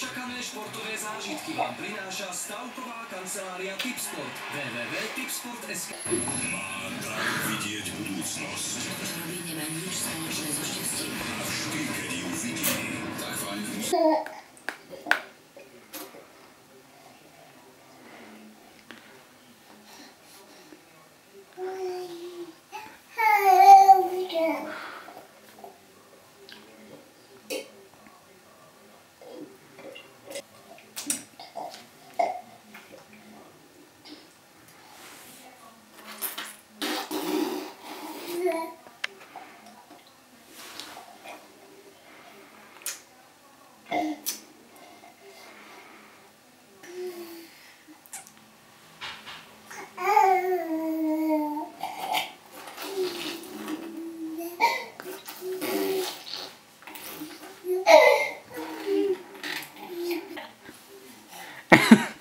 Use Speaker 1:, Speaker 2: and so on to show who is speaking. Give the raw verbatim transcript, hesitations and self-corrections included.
Speaker 1: Nečakané športové zážitky vám prináša stavková kancelária Tipsport. w w w bodka tipsport bodka es ká
Speaker 2: Má dar vidieť budúcnosť.
Speaker 3: Robi nemá nič spoločné so šťastím.
Speaker 2: A vždy, keď ju vidí, tak vám
Speaker 4: Ha